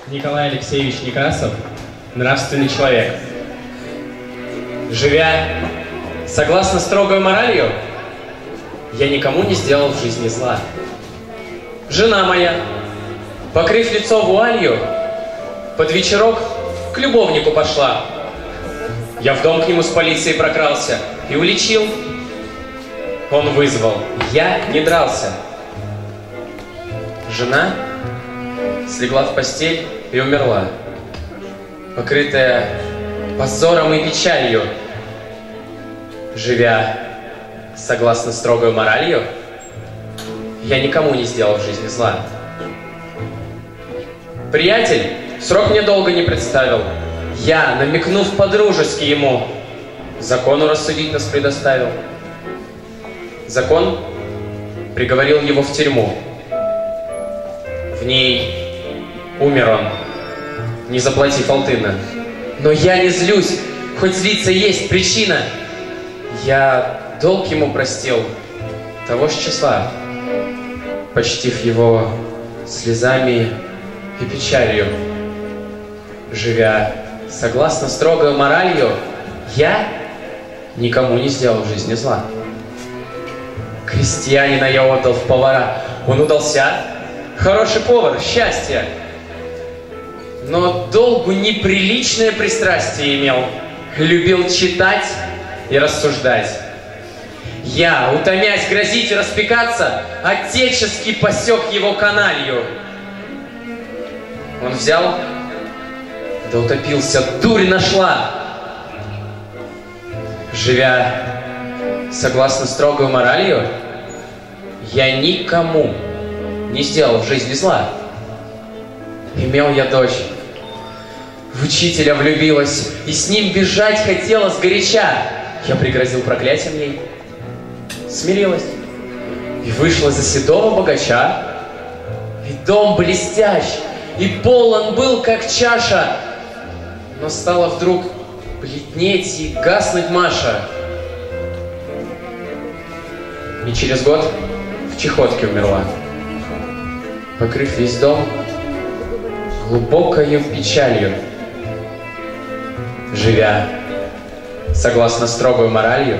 Николай Алексеевич Некрасов – нравственный человек. Живя согласно строгой моралью, я никому не сделал в жизни зла. Жена моя, покрыв лицо вуалью, под вечерок к любовнику пошла. Я в дом к нему с полицией прокрался и уличил. Он вызвал, я не дрался. Жена слегла в постель и умерла, покрытая позором и печалью. Живя согласно строгой моралью, я никому не сделал в жизни зла. Приятель срок мне долго не представил. Я, намекнув по-дружески ему, закону рассудить нас предоставил. Закон приговорил его в тюрьму. В ней умер он, не заплатив алтына. Но я не злюсь, хоть злиться есть причина. Я долг ему простил, того ж числа, почтив его слезами и печалью. Живя согласно строгой моралью, я никому не сделал в жизни зла. Крестьянина я отдал в повара, он удался, хороший повар, счастье. Но долгу неприличное пристрастие имел, любил читать и рассуждать. Я, утомясь грозить и распекаться, отечески посек его каналью. Он взял, да утопился, дурь нашла. Живя согласно строгой моралью, я никому не сделал в жизни зла. Имел я дочь, в учителя влюбилась, и с ним бежать хотела сгоряча. Я пригрозил проклятием ей, смирилась и вышла за седого богача. И дом блестящ, и полон был, как чаша, но стала вдруг бледнеть и гаснуть Маша. И через год в чехотке умерла, покрыв весь дом глубокою печалью. Живя согласно строгой моралью,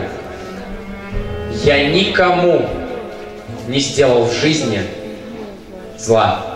я никому не сделал в жизни зла.